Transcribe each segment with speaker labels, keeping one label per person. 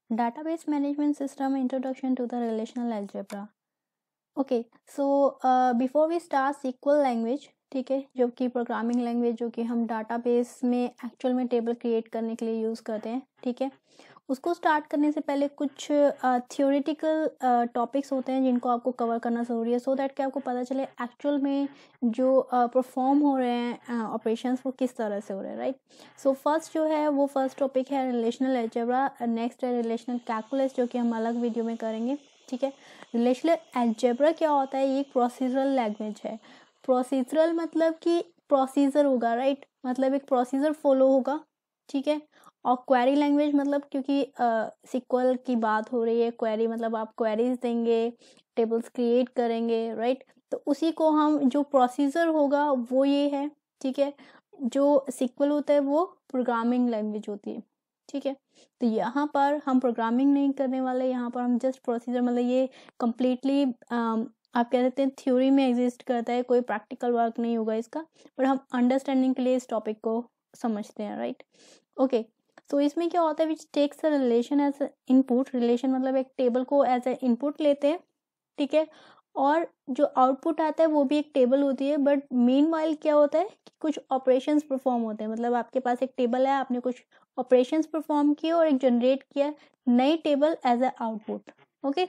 Speaker 1: Database management system, introduction to the relational algebra. Okay so before we start SQL language, ठीक है, जो कि programming language जो कि हम डाटाबेस में एक्चुअल में टेबल क्रिएट करने के लिए यूज़ करते हैं, ठीक है, उसको स्टार्ट करने से पहले कुछ थियोरेटिकल टॉपिक्स होते हैं जिनको आपको कवर करना ज़रूरी है, सो दैट कि आपको पता चले एक्चुअल में जो परफॉर्म हो रहे हैं ऑपरेशंस वो किस तरह से हो रहे हैं, राइट। सो फर्स्ट जो है वो फर्स्ट टॉपिक है रिलेशनल अलजेब्रा, नेक्स्ट है रिलेशनल कैलकुलस जो कि हम अलग वीडियो में करेंगे, ठीक है। रिलेशनल अलजेब्रा क्या होता है, ये एक प्रोसीजरल लैंग्वेज है। प्रोसीजरल मतलब कि प्रोसीजर होगा, राइट, मतलब एक प्रोसीजर फॉलो होगा, ठीक है। और क्वेरी लैंग्वेज मतलब क्योंकि SQL की बात हो रही है, क्वेरी मतलब आप क्वेरीज देंगे, टेबल्स क्रिएट करेंगे, राइट, तो उसी को हम जो प्रोसीजर होगा वो ये है, ठीक है। जो SQL होता है वो प्रोग्रामिंग लैंग्वेज होती है, ठीक है। तो यहाँ पर हम प्रोग्रामिंग नहीं करने वाले, यहाँ पर हम जस्ट प्रोसीजर, मतलब ये कम्प्लीटली आप कह सकते हैं थ्योरी में एग्जिस्ट करता है, कोई प्रैक्टिकल वर्क नहीं होगा इसका, पर हम अंडरस्टैंडिंग के लिए इस टॉपिक को समझते हैं, राइट। ओके, तो इसमें क्या होता है, which takes a relation as input, relation मतलब एक टेबल को एज ए इनपुट लेते हैं, ठीक है, और जो आउटपुट आता है वो भी एक टेबल होती है, बट मीनवाइल क्या होता है कि कुछ ऑपरेशंस परफॉर्म होते हैं, मतलब आपके पास एक टेबल है, आपने कुछ ऑपरेशंस परफॉर्म किए और एक जनरेट किया नई table as a output. Okay,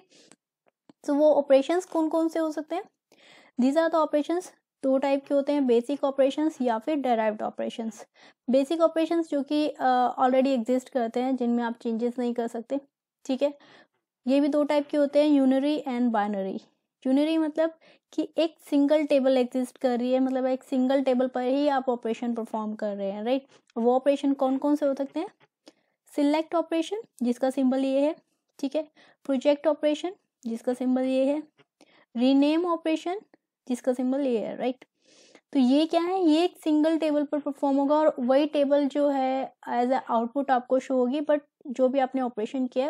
Speaker 1: तो वो ऑपरेशंस कौन कौन से हो सकते हैं, दीज आर द ऑपरेशंस, दो टाइप के होते हैं, बेसिक ऑपरेशंस या फिर डेराइव्ड ऑपरेशंस। बेसिक ऑपरेशंस जो कि ऑलरेडी एग्जिस्ट करते हैं, जिनमें आप चेंजेस नहीं कर सकते, ठीक है। ये भी दो टाइप के होते हैं, यूनरी एंड बाइनरी। यूनरी मतलब कि एक सिंगल टेबल एग्जिस्ट कर रही है, मतलब एक सिंगल टेबल पर ही आप ऑपरेशन परफॉर्म कर रहे हैं, राइट। वो ऑपरेशन कौन कौन से हो सकते हैं, सिलेक्ट ऑपरेशन जिसका सिंबल ये है, ठीक है, प्रोजेक्ट ऑपरेशन जिसका सिंबल ये है, रीनेम ऑपरेशन जिसका सिंबल ये है, राइट। तो ये क्या है, ये एक सिंगल टेबल पर परफॉर्म होगा और वही टेबल जो है एज ए आउटपुट आपको शो होगी, बट जो भी आपने ऑपरेशन किया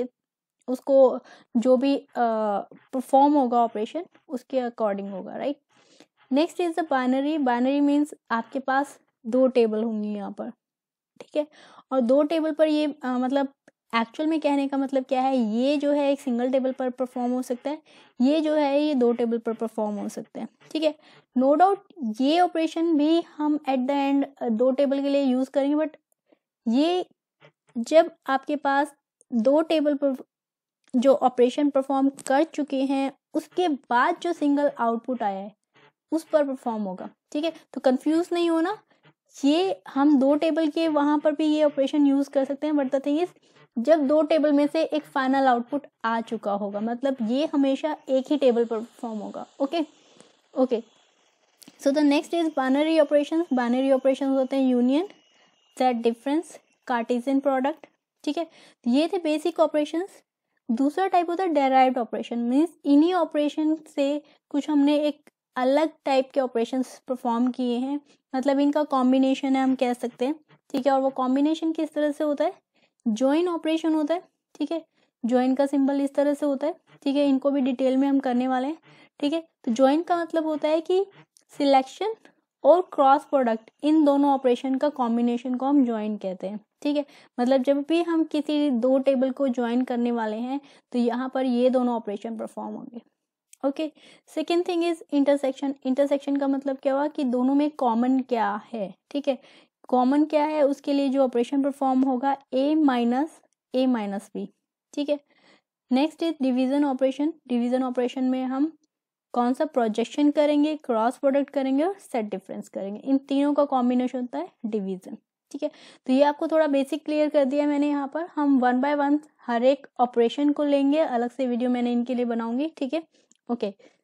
Speaker 1: उसको जो भी परफॉर्म होगा ऑपरेशन उसके अकॉर्डिंग होगा, right. Next is the binary. Binary means आपके पास दो टेबल होंगी यहाँ पर, ठीक है, और दो टेबल पर ये मतलब एक्चुअल में कहने का मतलब क्या है, ये जो है एक सिंगल टेबल पर परफॉर्म हो सकता है, ये जो है ये दो टेबल पर परफॉर्म हो सकते हैं, ठीक है। नो डाउट ये ऑपरेशन भी हम एट द एंड दो टेबल के लिए यूज करेंगे, बट ये जब आपके पास दो टेबल पर जो ऑपरेशन परफॉर्म कर चुके हैं उसके बाद जो सिंगल आउटपुट आया है उस पर परफॉर्म होगा, ठीक है। तो कंफ्यूज नहीं होना, ये हम दो टेबल के वहां पर भी ये ऑपरेशन यूज कर सकते हैं, बट द थिंग इज जब दो टेबल में से एक फाइनल आउटपुट आ चुका होगा, मतलब ये हमेशा एक ही टेबल पर परफॉर्म होगा। Okay okay, so the next is binary operations. Binary operations होते हैं union, set difference, Cartesian product, ठीक है। ये थे बेसिक ऑपरेशंस। दूसरा टाइप होता है डेराइव्ड ऑपरेशन, मीन्स इन्हीं ऑपरेशन से कुछ हमने एक अलग टाइप के ऑपरेशंस परफॉर्म किए हैं, मतलब इनका कॉम्बिनेशन है हम कह सकते हैं, ठीक है। और वो कॉम्बिनेशन किस तरह से होता है, ज्वाइन ऑपरेशन होता है, ठीक है। ज्वाइन का सिंबल इस तरह से होता है, ठीक है, इनको भी डिटेल में हम करने वाले हैं, ठीक है। तो ज्वाइन का मतलब होता है कि सिलेक्शन और क्रॉस प्रोडक्ट, इन दोनों ऑपरेशन का कॉम्बिनेशन को हम ज्वाइन कहते हैं, ठीक है। मतलब जब भी हम किसी दो टेबल को ज्वाइन करने वाले हैं तो यहाँ पर ये दोनों ऑपरेशन परफॉर्म होंगे। Okay, second thing is intersection. Intersection का मतलब क्या हुआ कि दोनों में कॉमन क्या है, ठीक है। कॉमन क्या है उसके लिए जो ऑपरेशन परफॉर्म होगा ए माइनस बी, ठीक है। Next is division operation. Division operation में हम कौन सा प्रोजेक्शन करेंगे, क्रॉस प्रोडक्ट करेंगे और सेट डिफरेंस करेंगे, इन तीनों का कॉम्बिनेशन होता है डिवीजन, ठीक है। तो ये आपको थोड़ा बेसिक क्लियर कर दिया मैंने यहाँ पर। हम वन बाय वन हर एक ऑपरेशन को लेंगे, अलग से वीडियो मैंने इनके लिए बनाऊंगी, ठीक है। ओके,